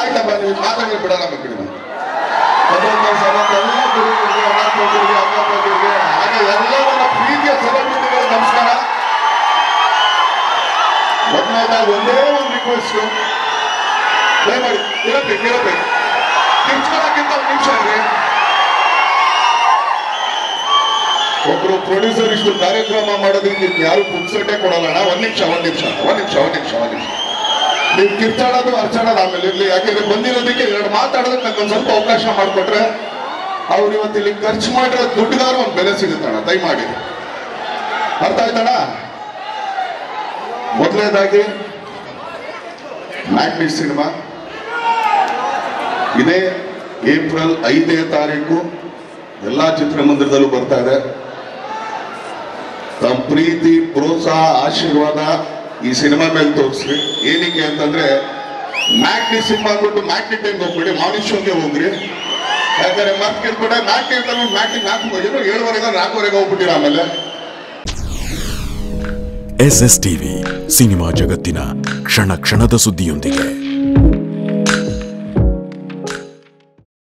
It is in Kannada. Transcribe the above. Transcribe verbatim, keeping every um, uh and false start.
ಆಯ್ತಪ್ಪ ನೀವು ಮಾತಾಡಿ ಬಿಡಲ್ಲ ಮಕ್ಕಳಿಗೆ ಎಲ್ಲ ಗುರುಗಳಿಗೆ ಅಣ್ಣಪ್ಪರಿಗೆ ಅಕ್ಕಪ್ಪರಿಗೆ ಹಾಗೆ ಎಲ್ಲ ನನ್ನ ಪ್ರೀತಿಯ ಸೆಲೆಬ್ರಿಟಿಗಳಿಗೆ ನಮಸ್ಕಾರ. ಮೊದಲನೇದಾಗಿ ಒಂದೇ ಒಂದು ರಿಕ್ವೆಸ್ಟ್ ದಯಮಾಡಿ ಇರಬೇಕು ಇರಬೇಕು ಕಿರ್ಚ್ಕೊಳಕ್ಕಿಂತ ಒಂದು ನಿಮಿಷ ಇದೆ. ಒಬ್ರು ಪ್ರೊಡ್ಯೂಸರ್ ಇಷ್ಟು ಕಾರ್ಯಕ್ರಮ ಮಾಡೋದಕ್ಕೆ ಯಾರು ಪುಕ್ಸಟ್ಟೆ ಕೊಡಲ್ಲ. ಒಂದ್ ನಿಮಿಷ ಒಂದ್ ನಿಮಿಷ ಒಂದ್ ನಿಮಿಷ ಒಂದ್ ನಿಮಿಷ ಒಂದ್ ನಿಮಿಷ ನೀವು ಕಿರ್ಚಾಡೋದು ಅರ್ಚಾಡೋದು ಆಮೇಲೆ ಇರ್ಲಿ. ಯಾಕೆಂದ್ರೆ ಬಂದಿರೋದಕ್ಕೆ ಎರಡು ಮಾತಾಡೋದಕ್ಕೆ ನಂಗೆ ಒಂದು ಸ್ವಲ್ಪ ಅವಕಾಶ ಮಾಡಿಕೊಟ್ರೆ ಅವ್ರು ಇವತ್ತು ಇಲ್ಲಿ ಖರ್ಚು ಮಾಡಿರೋ ದುಡ್ಡುಗಾರು ಒಂದು ಬೆಲೆ ಸಿಗುತ್ತಣ್ಣ. ದಯಮಾಡಿ ಅರ್ಥ ಆಯ್ತಣ್ಣ. ಮೊದಲನೇದಾಗಿ ಮ್ಯಾಗ್ನಿ ಸಿನಿಮಾ ಇದೇ ಏಪ್ರಿಲ್ ಐದನೇ ತಾರೀಕು ಎಲ್ಲಾ ಚಿತ್ರಮಂದಿರದಲ್ಲೂ ಬರ್ತಾ ಇದೆ. ತಮ್ಮ ಪ್ರೀತಿ ಪ್ರೋತ್ಸಾಹ ಆಶೀರ್ವಾದ ಈ ಸಿನಿಮಾ ಮೇಲೆ ತೋರಿಸ್ರಿ. ಏನಕ್ಕೆ ಅಂತಂದ್ರೆ ಮ್ಯಾಗ್ನಿ ಸಿನಿಮಾ ಅಂದ್ಬಿಟ್ಟು ಮ್ಯಾಗ್ನಿ ಟೈಮ್ ಹೋಗ್ಬಿಡಿ, ಮಾರ್ನಿಂಗ್ ಶೋಗೆ ಹೋಗ್ರಿ. ಯಾಕಂದ್ರೆ ಮತ್ತೆ ಕೇಳ್ಬಿಟ್ಟೆ ಮ್ಯಾಗ್ನಿ ಅಂತ ಮ್ಯಾಗ್ನಿ ನಾಲ್ಕು ಹೋಗಿರೋ ಏಳುವರೆಗೆ ನಾಲ್ಕುವರೆಗೆ ಹೋಗ್ಬಿಟ್ಟಿರ. ಆಮೇಲೆ ಎಸ್ ಎಸ್ ಟಿವಿ ಸಿನಿಮಾ ಜಗತ್ತಿನ ಕ್ಷಣ ಕ್ಷಣದ ಸುದ್ದಿಯೊಂದಿಗೆ.